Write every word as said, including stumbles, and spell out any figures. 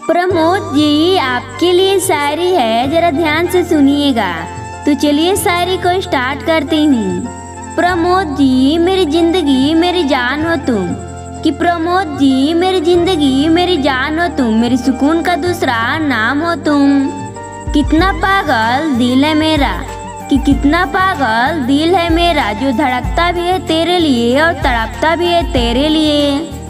प्रमोद जी, आपके लिए शायरी है, जरा ध्यान से सुनिएगा। तो चलिए शायरी को स्टार्ट करती हूँ। प्रमोद जी मेरी जिंदगी मेरी जान हो तुम, कि प्रमोद जी मेरी जिंदगी मेरी जान हो तुम, मेरी सुकून का दूसरा नाम हो तुम। कितना पागल दिल है मेरा, कि कितना पागल दिल है मेरा, जो धड़कता भी है तेरे लिए और तड़पता भी है तेरे लिए।